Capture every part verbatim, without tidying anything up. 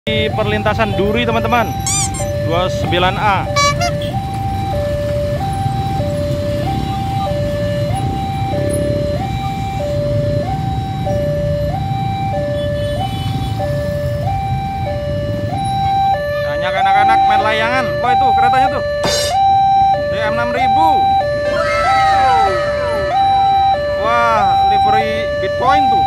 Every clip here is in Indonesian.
Di perlintasan Duri teman-teman, dua puluh sembilan A. Banyak anak-anak main layangan. Wah, itu keretanya tuh D M enam ribu. Wah, livery Bitcoin tuh.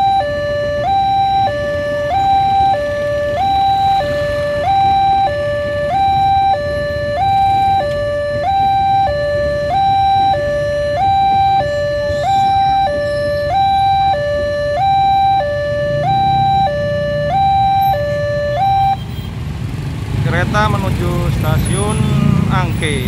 Kereta menuju stasiun Angke.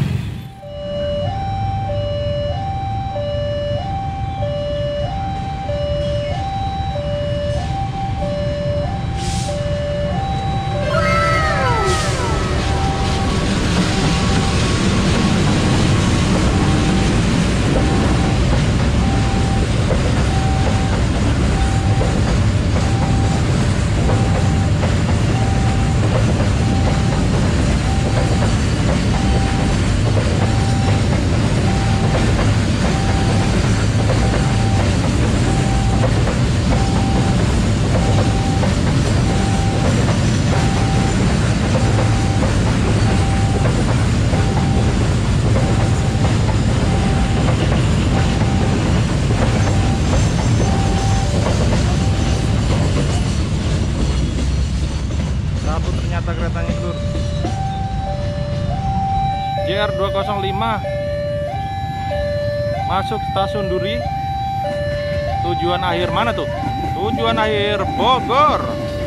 Ternyata keretanya lur. J R dua nol lima masuk stasiun Duri. Tujuan akhir mana tuh? Tujuan akhir Bogor.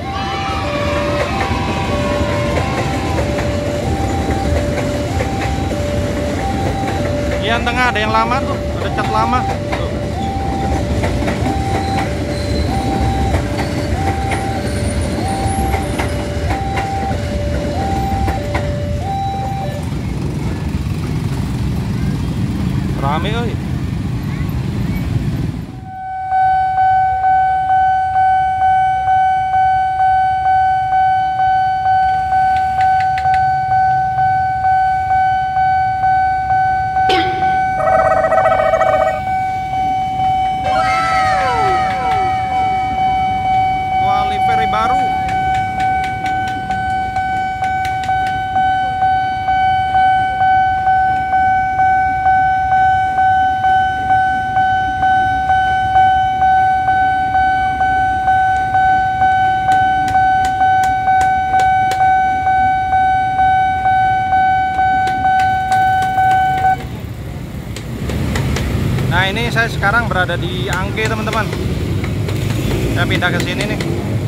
Yang tengah ada yang lama tuh, ada cat lama tuh. Rame euy. Wah, livery baru. Nah, ini saya sekarang berada di Angke teman-teman. Saya pindah ke sini nih.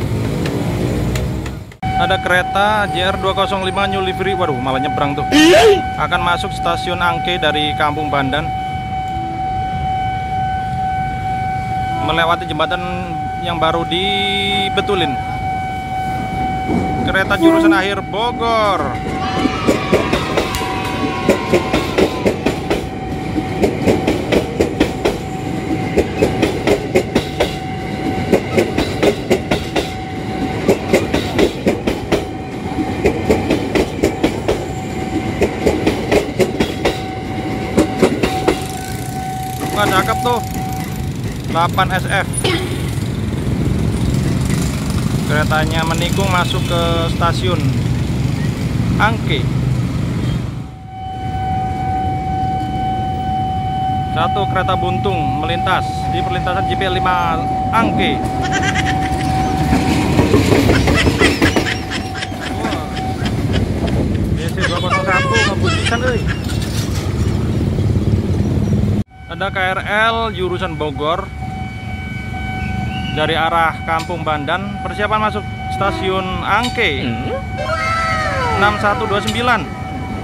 Ada kereta J R dua nol lima New Livery. Waduh, malah nyebrang tuh. Akan masuk stasiun Angke dari Kampung Bandan, melewati jembatan yang baru dibetulin. Kereta jurusan akhir Bogor. Wah, cakep tuh, delapan S F. Keretanya menikung masuk ke stasiun Angke. Satu kereta buntung melintas di perlintasan J P lima Angke. Wah, D C dua nol satu ngebunyikan euy. Ada K R L jurusan Bogor dari arah Kampung Bandan, persiapan masuk stasiun Angke. enam satu dua sembilan.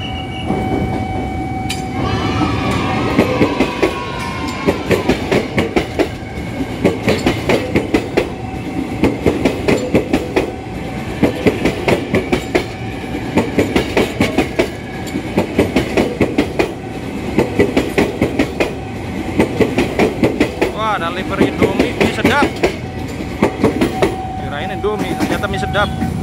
Wah, ada livery Indomie, mie sedap. Kirain Indomie, ternyata mie sedap.